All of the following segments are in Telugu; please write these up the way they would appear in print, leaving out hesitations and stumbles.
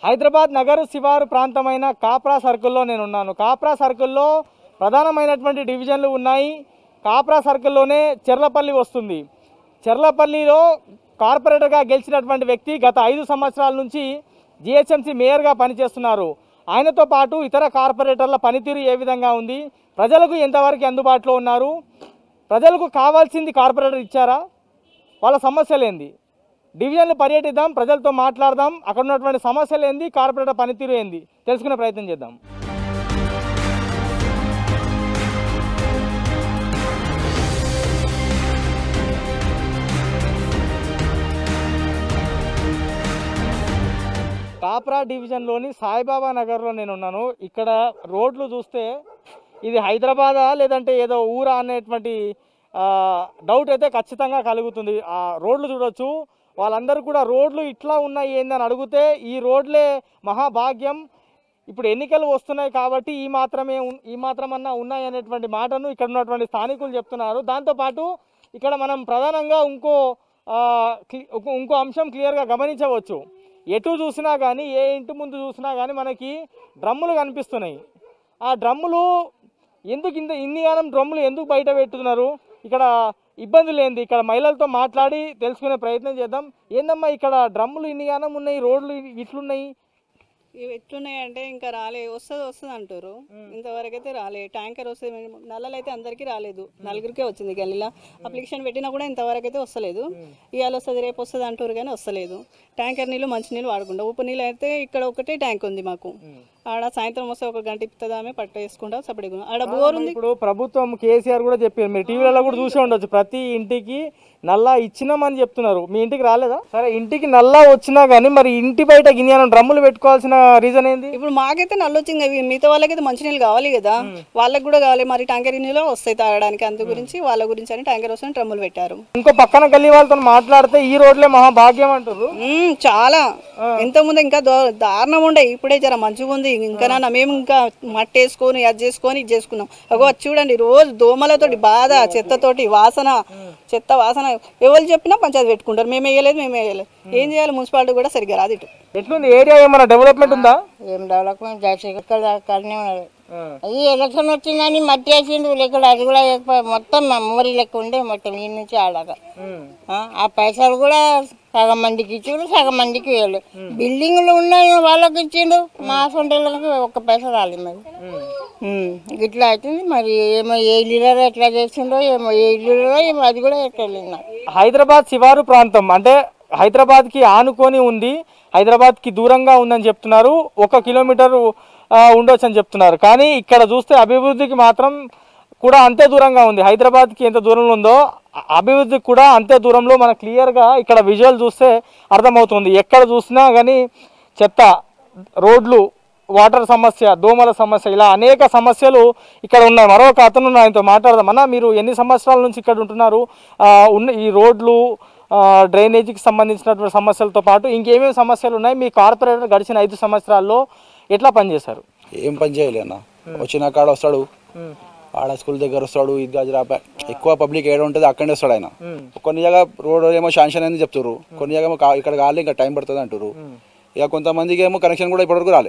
హైదరాబాద్ నగర శివారు ప్రాంతమైన కాప్రా సర్కిల్లో నేనున్నాను. కాప్రా సర్కిల్లో ప్రధానమైనటువంటి డివిజన్లు ఉన్నాయి. కాప్రా సర్కిల్లోనే చెర్లపల్లి వస్తుంది. చెర్లపల్లిలో కార్పొరేటర్గా గెలిచినటువంటి వ్యక్తి గత 5 సంవత్సరాల నుంచి జిహెచ్ఎంసీ మేయర్గా పనిచేస్తున్నారు. ఆయనతో పాటు ఇతర కార్పొరేటర్ల పనితీరు ఏ విధంగా ఉంది, ప్రజలకు ఎంతవరకు అందుబాటులో ఉన్నారు, ప్రజలకు కావాల్సింది కార్పొరేటర్ ఇచ్చారా, వాళ్ళ సమస్యలు ఏంది, డివిజన్లు పర్యటిద్దాం, ప్రజలతో మాట్లాడదాం, అక్కడ ఉన్నటువంటి సమస్యలు ఏంది, కార్పొరేటర్ పనితీరు ఏంది తెలుసుకునే ప్రయత్నం చేద్దాం. కాప్రా డివిజన్లోని సాయిబాబా నగర్లో నేనున్నాను. ఇక్కడ రోడ్లు చూస్తే ఇది హైదరాబాదా లేదంటే ఏదో ఊరా అనేటువంటి డౌట్ అయితే ఖచ్చితంగా కలుగుతుంది. ఆ రోడ్లు చూడొచ్చు. వాళ్ళందరూ కూడా రోడ్లు ఇట్లా ఉన్నాయి ఏందని అడిగితే ఈ రోడ్లే మహాభాగ్యం, ఇప్పుడు ఎన్నికలు వస్తున్నాయి కాబట్టి ఈ మాత్రమన్నా ఉన్నాయి అనేటువంటి మాటను ఇక్కడ ఉన్నటువంటి స్థానికులు చెప్తున్నారు. దాంతోపాటు ఇక్కడ మనం ప్రధానంగా ఇంకో అంశం క్లియర్గా గమనించవచ్చు. ఎటు చూసినా కానీ, ఏ ఇంటి ముందు చూసినా కానీ మనకి డ్రమ్ములు కనిపిస్తున్నాయి. ఆ డ్రమ్ములు ఎందుకు ఇన్నిగానం డ్రమ్ములు ఎందుకు బయట పెట్టుతున్నారు, ఇక్కడ ఇబ్బందులు ఏంది, ఇక్కడ మహిళలతో మాట్లాడి తెలుసుకునే ప్రయత్నం చేద్దాం. ఏందమ్మా ఇక్కడ డ్రమ్ములు ఇన్నిగానం ఉన్నాయి, రోడ్లు ఇట్లున్నాయి, ఇవి ఎట్లున్నాయి అంటే ఇంకా వస్తుంది అంటారు. ఇంతవరకు అయితే రాలే. ట్యాంకర్ వస్తే నల్లలు అయితే అందరికీ రాలేదు, నలుగురికే వచ్చింది. గల్లీలో అప్లికేషన్ పెట్టినా కూడా ఇంతవరకు అయితే వస్తలేదు. ఇవాళ వస్తుంది రేపు వస్తుంది అంటారు కానీ వస్తలేదు. ట్యాంకర్ నీళ్ళు మంచి నీళ్ళు వాడకుండా, ఉప్పు నీళ్ళు అయితే ఇక్కడ ఒకటే ట్యాంక్ ఉంది మాకు. ఆడ సాయంత్రం వస్తే 1 గంట ఇప్పుతుందామే పట్ట వేసుకుంటాం సపరేట్గా. ఆడ బోర్ ఉంది. ఇప్పుడు ప్రభుత్వం కేసీఆర్ కూడా చెప్పారు, మీరు టీవీలలో కూడా చూసి ఉండొచ్చు, ప్రతి ఇంటికి నల్లా ఇచ్చినామని చెప్తున్నారు. మీ ఇంటికి రాలేదా? సరే, ఇంటికి నల్లా వచ్చినా కానీ మరి ఇంటి బయట గిన్నె డ్రమ్ములు పెట్టుకోవాల్సిన రీజన్ ఏంది? ఇప్పుడు మాకైతే నల్లు వచ్చింది, అవి మిగతా వాళ్ళకైతే మంచినీళ్ళు కావాలి కదా, వాళ్ళకి కూడా కావాలి. మరి ట్యాంకర్ నీళ్ళు వస్తాయి తాగడానికి, అందు గురించి వాళ్ళ గురించి అని ట్యాంకర్ వస్తాయని డ్రమ్ములు పెట్టారు. ఇంకో పక్కన గల్లీ వాళ్ళతో మాట్లాడితే ఈ రోడ్లే మహాభాగ్యం అంటారు. చాలా ఇంతకుముందు ఇంకా దారుణం ఉండే, ఇప్పుడే జర మంచిగా ఉంది. ఇంకా మేము ఇంకా మట్టి వేసుకొని అది చేసుకొని ఇది చేసుకున్నాం. అగో చూడండి, రోజు దోమలతోటి బాధ, చెత్తతోటి వాసన, చెత్త వాసన. ఎవరు చెప్పినా పంచాయతీ పెట్టుకుంటారు, మేము వేయలేదు. ఏం చేయాలి? మున్సిపాలిటీ కూడా సరిగ్గా రాదు. ఇటు ఎట్లుంది ఏరియా, ఏమైనా డెవలప్మెంట్ ఉందా? ఏం డెవలప్మెంట్ కడనే ఉన్నది. అది ఎలక్షన్ వచ్చిందని మట్టి వేసిండు లేకుండా, అది కూడా మొత్తం మెమరీ లెక్క ఉండే మొత్తం ఈ నుంచి ఆడాక. ఆ పైసలు కూడా సగం మందికి ఇచ్చిండు, సగం మందికి వేయలేదు. బిల్డింగ్లు ఉన్నాయి వాళ్ళకి ఇచ్చిండు, మా సొంతలకు 1 పైసా రాలేదు. మరి ఇట్లా అవుతుంది. మరి ఏమో ఏ లీడర్ ఎట్లా చేసిండో, ఏమో ఏ లీడరో ఏమో అది కూడా ఎట్లా. హైదరాబాద్ శివారు ప్రాంతం అంటే హైదరాబాద్కి ఆనుకొని ఉంది, హైదరాబాద్కి దూరంగా ఉందని చెప్తున్నారు. 1 కిలోమీటర్ ఉండొచ్చు అని చెప్తున్నారు. కానీ ఇక్కడ చూస్తే అభివృద్ధికి మాత్రం కూడా అంతే దూరంగా ఉంది. హైదరాబాద్కి ఎంత దూరంలో ఉందో అభివృద్ధికి కూడా అంతే దూరంలో మనకు క్లియర్గా ఇక్కడ విజువల్ చూస్తే అర్థమవుతుంది. ఎక్కడ చూసినా కానీ చెత్త, రోడ్లు, వాటర్ సమస్య, దోమల సమస్య, ఇలా అనేక సమస్యలు ఇక్కడ ఉన్నాయి. మరొక అతను ఆయనతో మాట్లాడదాం. అన్న, మీరు ఎన్ని సంవత్సరాల నుంచి ఇక్కడ ఉంటున్నారు? ఈ రోడ్లు, డ్రైనేజీకి సంబంధించినటువంటి సమస్యలతో పాటు ఇంకేమేమి సమస్యలు ఉన్నాయి? మీ కార్పొరేటర్ గడిచిన 5 సంవత్సరాల్లో ఎట్లా పనిచేశారు? ఏం పని చేయలే అన్న. వచ్చిన కాడ వస్తాడు, ఆడ స్కూల్ దగ్గర వస్తాడు, ఈద్గా ఎక్కువ పబ్లిక్ ఏడ ఉంటుంది అక్కడే వస్తాడు ఆయన. కొన్ని జగ రోడ్ ఏమో శాంక్షన్ అయింది చెప్తారు, కొన్ని జగ ఇక్కడ కాలే ఇంకా టైం పడుతుంది అంటారు. ఇక కొంతమందికి ఏమో కనెక్షన్ కూడా ఇప్పటివరకు రాలే.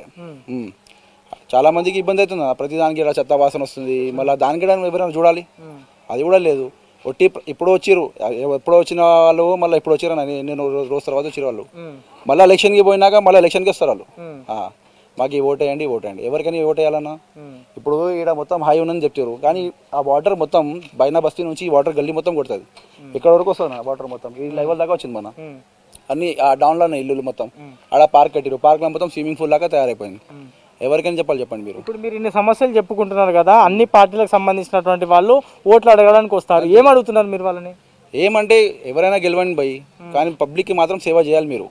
చాలా మందికి ఇబ్బంది అవుతుంది. ప్రతిదానికి ఇలా చెత్త వాసన వస్తుంది. మళ్ళీ దానికి ఎవరైనా చూడాలి, అది కూడా లేదు. ఇప్పుడు ఎప్పుడో వచ్చిన వాళ్ళు మళ్ళీ ఇప్పుడు వచ్చిరా, నేను రోజు తర్వాత వచ్చిన వాళ్ళు మళ్ళీ ఎలక్షన్కి పోయినాక మళ్ళీ ఎలక్షన్కి వస్తారు వాళ్ళు. మాకు ఓటేయండి ఎవరికైనా ఓటేయాలన్నా. ఇప్పుడు ఇక్కడ మొత్తం హై ఉందని చెప్తారు, కానీ ఆ వాటర్ మొత్తం బైనా బస్తీ నుంచి ఈ వాటర్ గల్లీ మొత్తం కొడుతుంది. ఇక్కడ వరకు వస్తుంది వాటర్ మొత్తం ఈ లెవెల్ దాకా వచ్చింది. మన అన్ని ఆ డౌన్లోనే ఇల్లు మొత్తం ఆడ పార్క్ కట్టిరు, పార్క్లో మొత్తం స్విమ్మింగ్ పూల్ లాగా తయారైపోయింది. ఎవరికైనా చెప్పండి మీరు. ఇప్పుడు మీరు ఇన్ని సమస్యలు చెప్పుకుంటున్నారు కదా, అన్ని పార్టీలకు సంబంధించినటువంటి వాళ్ళు ఓట్లు అడగడానికి వస్తారు, ఏం అడుగుతున్నారు మీరు వాళ్ళని? ఏమంటే ఎవరైనా గెలవండి భయ్, కానీ పబ్లిక్కి మాత్రం సేవ చేయాలి మీరు.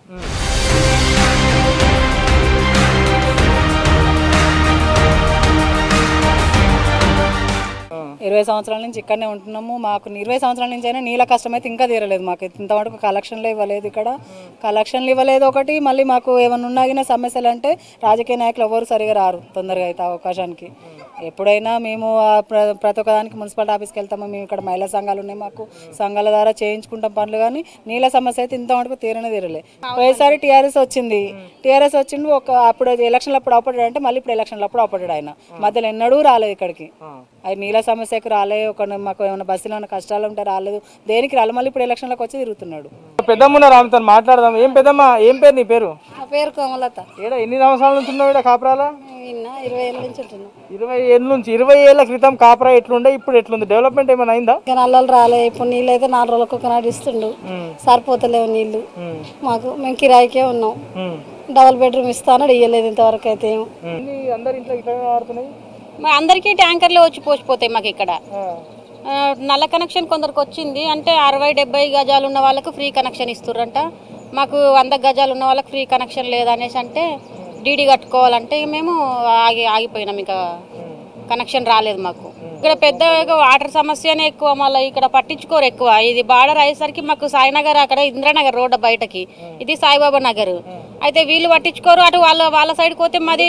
20 సంవత్సరాల నుంచి ఇక్కడనే ఉంటున్నాము. మాకు 20 సంవత్సరాల నుంచి అయినా నీళ్ళ కష్టం అయితే ఇంకా తీరలేదు. మాకు ఇంతవరకు కలెక్షన్లు ఇవ్వలేదు, ఇక్కడ కలెక్షన్లు ఇవ్వలేదు ఒకటి. మళ్ళీ మాకు ఏమైనా ఉన్నాగిన సమస్యలు అంటే రాజకీయ నాయకులు ఎవరు సరిగా రారు తొందరగా అయితే అవకాశానికి. ఎప్పుడైనా మేము ప్రతి ఒక్కదానికి మున్సిపల్ ఆఫీస్కి వెళ్తాము. మేము ఇక్కడ మహిళా సంఘాలు ఉన్నాయి, మాకు సంఘాల ద్వారా చేయించుకుంటాం పనులు. కానీ నీళ్ళ సమస్య అయితే ఇంతవరకు తీరలే. పోయేసారి టీఆర్ఎస్ వచ్చింది, అప్పుడు ఎలక్షన్లు అప్పుడు అవపడ్డాడు అంటే మళ్ళీ ఇప్పుడు ఎలక్షన్లు అప్పుడు అవపడ్డాడు. ఆయన మధ్యలో ఎన్నడూ రాలేదు ఇక్కడికి. అది నీళ్ళ సమస్యకు రాలే, మాకు ఏమైనా బస్సులో ఏమైనా కష్టాలు ఉంటే రాలేదు, దేనికి రాలేదు. మళ్ళీ ఇప్పుడు ఎలక్షన్లకు వచ్చి తిరుగుతున్నాడు. పెద్దమ్మ రామ్తో మాట్లాడదాం. ఏం పెద్దమ్మ, ఏం పేరు నీ పేరు? నా పేరు కోమలత. ఎన్ని సంవత్సరాల నుంచి ఉన్నావు ఇక్కడ కాపురాలా? 20 ఏళ్ళ నుంచి ఉంటున్నాం. 20 ఏళ్ళ నుంచి. 20 ఏళ్ల క్రితం కాపురా ఎట్లుండే, ఇప్పుడు ఎట్లుంది? డెవలప్మెంట్ ఏమైనా అయిందా? నల్లలు రాలే. ఇప్పుడు నీళ్ళు అయితే 4 రోజులకు ఒక నాడు ఇస్తుండు, సరిపోతలేవు నీళ్లు మాకు. మేము కిరాయికే ఉన్నాం. డబుల్ బెడ్రూమ్ ఇస్తాను ఇయ్యలేదు ఇంతవరకు అయితే. అందరు ఇంట్లో ఇట్లా ఆడుతున్నాయి. అందరికీ ట్యాంకర్లే వచ్చి పోసిపోతాయి మాకు ఇక్కడ. నల్ల కనెక్షన్ కొందరికి వచ్చింది అంటే 60-70 గజాలు ఉన్న వాళ్ళకు ఫ్రీ కనెక్షన్ ఇస్తుర్రంట. మాకు 100 గజాలు ఉన్న వాళ్ళకి ఫ్రీ కనెక్షన్ లేదనేసి అంటే డీడీ కట్టుకోవాలంటే మేము ఆగిపోయినాం. ఇంకా కనెక్షన్ రాలేదు మాకు. ఇక్కడ పెద్దగా వాటర్ సమస్యనే ఎక్కువ, మళ్ళీ ఇక్కడ పట్టించుకోరు ఎక్కువ. ఇది బార్డర్ అయ్యేసరికి మాకు సాయినగర్ అక్కడ ఇంద్రానగర్ రోడ్డు బయటకి, ఇది సాయిబాబా నగర్. అయితే వీళ్ళు పట్టించుకోరు. అటు వాళ్ళ సైడ్కి పోతే మాది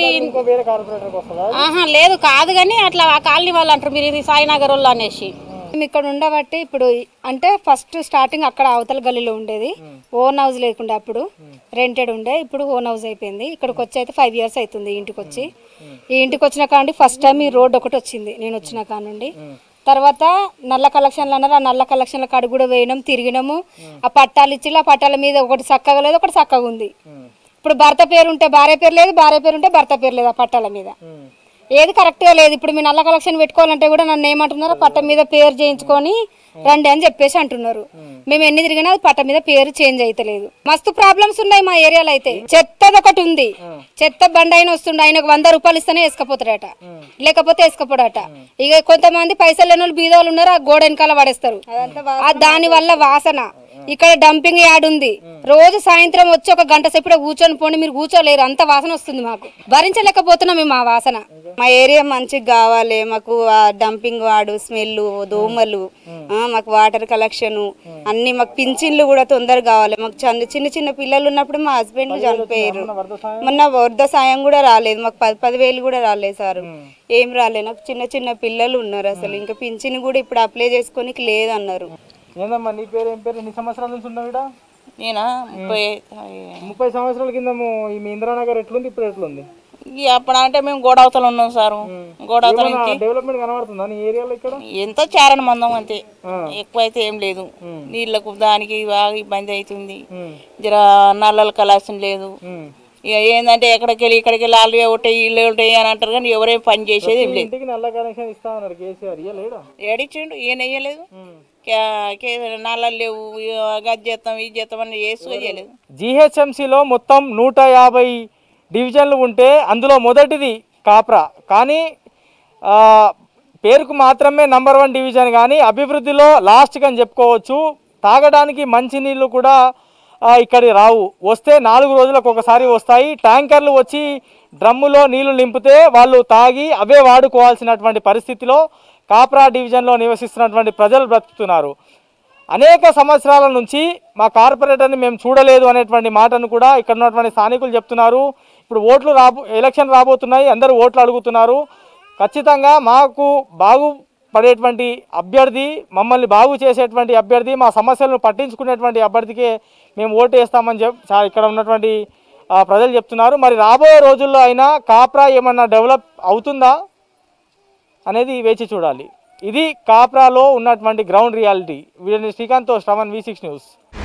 లేదు కాదు కానీ అట్లా ఆ కాలనీ వాళ్ళు అంటారు మీరు ఇది సాయినగర్ వాళ్ళు అనేసి. మేము ఇక్కడ ఉండబట్టి ఇప్పుడు అంటే ఫస్ట్ స్టార్టింగ్ అక్కడ అవతల గల్లీలో ఉండేది, ఓన్ హౌస్ లేకుండా అప్పుడు రెంటెడ్ ఉండే, ఇప్పుడు ఓన్ హౌస్ అయిపోయింది. ఇక్కడికి వచ్చి అయితే 5 years అవుతుంది ఇంటికి వచ్చి. ఈ ఇంటికి వచ్చిన కాండి ఫస్ట్ టైం ఈ రోడ్ ఒకటి వచ్చింది నేను వచ్చిన కానుండి. తర్వాత నల్ల కలెక్షన్లు అన్నారు, ఆ నల్ల కలెక్షన్ల కాడ కూడా వేయడం తిరిగినాము. ఆ పట్టాలు ఇచ్చి ఆ పట్టాల మీద ఒకటి చక్కగా లేదు, ఒకటి చక్కగా ఉంది. ఇప్పుడు భర్త పేరు ఉంటే భార్య పేరు లేదు, భార్య పేరు ఉంటే భర్త పేరు లేదు. ఆ పట్టాల మీద ఏది కరెక్ట్గా లేదు. ఇప్పుడు మీ నల్ల కలెక్షన్ పెట్టుకోవాలంటే కూడా నన్ను ఏమంటున్నారు, పట్ట మీద పేరు చేయించుకొని రండి అని చెప్పేసి అంటున్నారు. మేము ఎన్ని తిరిగినా అది పట్ట మీద పేరు చేంజ్ అయితలేదు. మస్తు ప్రాబ్లమ్స్ ఉన్నాయి మా ఏరియాలో. అయితే చెత్తది ఒకటి ఉంది, చెత్త బండి అయిన వస్తుండే, ఆయనకు 100 రూపాయలు ఇస్తేనే వేసుకపోతాడట, లేకపోతే వేసుకపోడట. ఇక కొంతమంది పైసలు లేని వాళ్ళు బీదోళ్ళు ఉన్నారు, ఆ గోడ వెనకాల పడేస్తారు. దాని వల్ల వాసన. ఇక్కడ డంపింగ్ యార్డ్ ఉంది, రోజు సాయంత్రం వచ్చి 1 గంట సేపు కూర్చొని పోండి, మీరు కూర్చోలేరు, అంత వాసన వస్తుంది. మాకు భరించలేకపోతున్నాం మేము ఆ వాసన. మా ఏరియా మంచిగా కావాలి మాకు. ఆ డంపింగ్ వాడు స్మెల్, దోమలు, మాకు వాటర్ కలెక్షన్ అన్ని, మాకు పింఛన్లు కూడా తొందరగా కావాలి. మాకు చిన్న చిన్న పిల్లలు ఉన్నప్పుడు మా హస్బెండ్ చనిపోయారు. మొన్న వరద సాయం కూడా రాలేదు మాకు, 10,000 కూడా రాలేదు సార్, ఏం రాలేదు. నాకు చిన్న చిన్న పిల్లలు ఉన్నారు, అసలు ఇంకా పింఛన్ కూడా ఇప్పుడు అప్లై చేసుకోనికి లేదన్నారు. ఏందమ్మా నీ పేరు? ఏం పేరు? ఎన్ని సంవత్సరాల నుంచి ఉన్నావు ఇక్కడ? నేనా 30 సంవత్సరాల కింద ఈ ఇంద్రానగర్ ఎట్లుంది, ఇప్పుడు ఎట్లుంది? అప్పుడు అంటే మేము గోడవతలు ఉన్నాం సారు. గోడవతల డెవలప్మెంట్ కనబడుతుందా నీ ఏరియాలో? ఇక్కడ ఎంత చారణ మందం అంతే, ఎక్కువ అయితే ఏం లేదు. నీళ్లకు దానికి బాగా ఇబ్బంది అవుతుంది. జర నల్లల కలెక్షన్ లేదు. ఇక ఏంటంటే ఎక్కడికి వెళ్ళి ఇక్కడికి వెళ్ళి వాళ్ళు ఉంటాయి ఇల్లు ఉంటాయి అని అంటారు, కానీ ఎవరేం పని చేసేది ఏం లేదు. నల్ల కనెక్షన్ ఇస్తా ఉన్నారు కేసీఆర్, ఏడిచ్చిండు, ఈయన వేయలేదు. నల్లలు లేవు, గది చేస్తాం ఇది చేస్తామని వేసుకోలేదు. జీహెచ్ఎంసీలో మొత్తం 150 డివిజన్లు ఉంటే అందులో మొదటిది కాప్రా. కానీ పేరుకు మాత్రమే నంబర్ 1 డివిజన్, కానీ అభివృద్ధిలో లాస్ట్కి అని చెప్పుకోవచ్చు. తాగడానికి మంచినీళ్ళు కూడా ఇక్కడి రావు, వస్తే 4 రోజులకు ఒకసారి వస్తాయి. ట్యాంకర్లు వచ్చి డ్రమ్ములో నీళ్లు నింపితే వాళ్ళు తాగి అవే వాడుకోవాల్సినటువంటి పరిస్థితిలో కాప్రా డివిజన్లో నివసిస్తున్నటువంటి ప్రజలు బ్రతుకుతున్నారు. అనేక సంవత్సరాల నుంచి మా కార్పొరేటర్ని మేము చూడలేదు అనేటువంటి మాటను కూడా ఇక్కడ ఉన్నటువంటి స్థానికులు చెప్తున్నారు. ఇప్పుడు ఎలక్షన్ రాబోతున్నాయి, అందరూ ఓట్లు అడుగుతున్నారు. ఖచ్చితంగా మాకు బాగుపడేటువంటి అభ్యర్థి, మమ్మల్ని బాగు చేసేటువంటి అభ్యర్థి, మా సమస్యలను పట్టించుకునేటువంటి అభ్యర్థికే మేము ఓటు వేస్తామని ఇక్కడ ఉన్నటువంటి ప్రజలు చెప్తున్నారు. మరి రాబోయే రోజుల్లో అయినా కాప్రా ఏమన్నా డెవలప్ అవుతుందా అనేది వేచి చూడాలి. ఇది కాప్రాలో ఉన్నటువంటి గ్రౌండ్ రియాలిటీ. వీడిని శ్రీకాంత్తో శ్రవణ్, V6 న్యూస్.